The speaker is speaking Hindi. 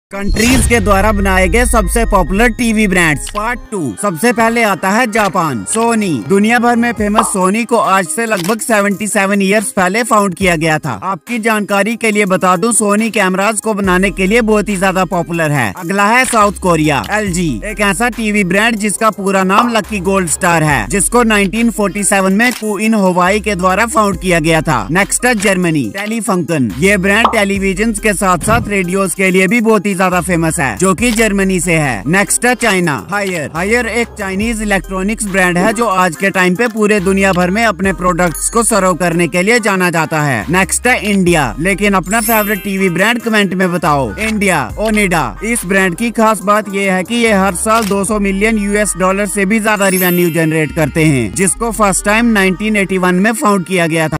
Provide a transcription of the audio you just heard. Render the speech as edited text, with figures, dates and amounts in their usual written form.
कंट्रीज के द्वारा बनाए गए सबसे पॉपुलर टीवी ब्रांड्स पार्ट 2। सबसे पहले आता है जापान। सोनी। दुनिया भर में फेमस सोनी को आज से लगभग 77 इयर्स पहले फाउंड किया गया था। आपकी जानकारी के लिए बता दूं, सोनी कैमराज को बनाने के लिए बहुत ही ज्यादा पॉपुलर है। अगला है साउथ कोरिया। LG एक ऐसा टीवी ब्रांड जिसका पूरा नाम लकी गोल्ड स्टार है, जिसको 1947 में कुइन हवाई के द्वारा फाउंड किया गया था। नेक्स्ट है जर्मनी। टेलीफंक्शन। ये ब्रांड टेलीविजन के साथ साथ रेडियोज के लिए भी बहुत ही ज्यादा फेमस है, जो कि जर्मनी से है। नेक्स्ट है चाइना। हायर एक चाइनीज इलेक्ट्रॉनिक्स ब्रांड है जो आज के टाइम पे पूरे दुनिया भर में अपने प्रोडक्ट्स को सर्व करने के लिए जाना जाता है। नेक्स्ट है इंडिया। लेकिन अपना फेवरेट टीवी ब्रांड कमेंट में बताओ। इंडिया ओनिडा। इस ब्रांड की खास बात यह है कि ये हर साल 200 मिलियन US डॉलर से भी ज्यादा रिवेन्यू जनरेट करते हैं, जिसको फर्स्ट टाइम 1981 में फाउंड किया गया था।